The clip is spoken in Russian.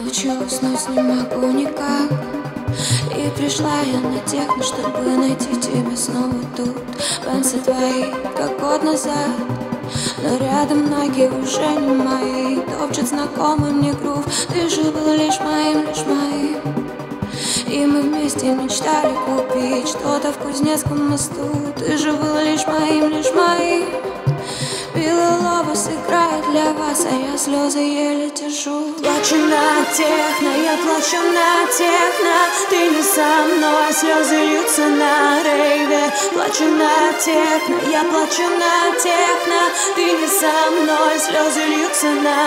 ночью уснуть не могу никак. И пришла я на техно, чтобы найти тебя снова тут. Пенсы твои, как год назад, но рядом ноги уже не мои. Топчет знакомый мне грув. Ты же был лишь моим, лишь моим. И мы вместе мечтали купить что-то в Кузнецком мосту. Ты же был лишь моим, лишь моим. Белый лобос играет для вас, а я слезы еле держу. Плачу на техно, я плачу на техно. Ты не со мной, слезы льются на рейве. Плачу на техно, я плачу на техно. Ты не со мной, слезы льются на